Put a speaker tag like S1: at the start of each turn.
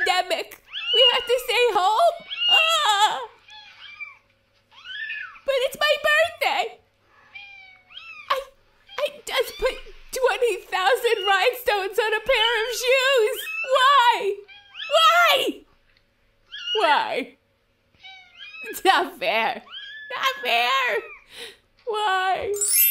S1: pandemic. We have to stay home. But it's my birthday. I just put 20,000 rhinestones on a pair of shoes. Why? Why? Why? It's not fair. Not fair. Why?